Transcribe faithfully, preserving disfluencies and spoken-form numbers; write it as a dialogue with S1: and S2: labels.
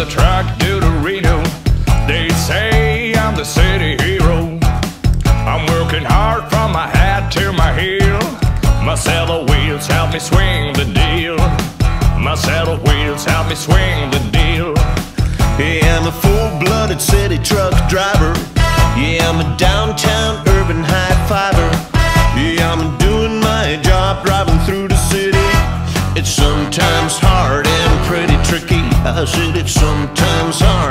S1: the truck to the Reno. They say I'm the city hero. I'm working hard from my head to my heel. My saddle wheels help me swing the deal. My saddle wheels help me swing the deal.
S2: Yeah, I'm a full-blooded city truck driver. Yeah, I'm a downtown urban high-fiver. Yeah, I'm doing my job driving through the city. It's sometimes hard and pretty tricky. I said it's sometimes hard